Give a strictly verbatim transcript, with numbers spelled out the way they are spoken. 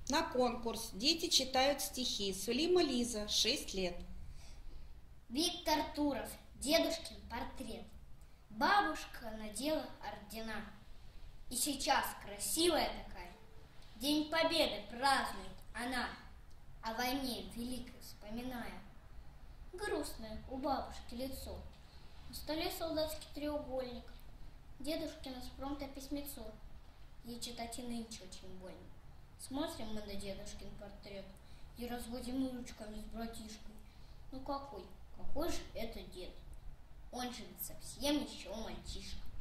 На конкурс дети читают стихи. Сулима Лиза, шесть лет. Виктор Туров, дедушкин портрет. Бабушка надела ордена. И сейчас красивая такая, День Победы празднует она, о войне великой вспоминая. Грустное у бабушки лицо, на столе солдатский треугольник, дедушкино с фронта письмецо. Ей читать и нынче очень больно. Смотрим мы на дедушкин портрет и разводим ручками с братишкой. Ну какой, какой же это дед? Он же ведь совсем еще мальчишка.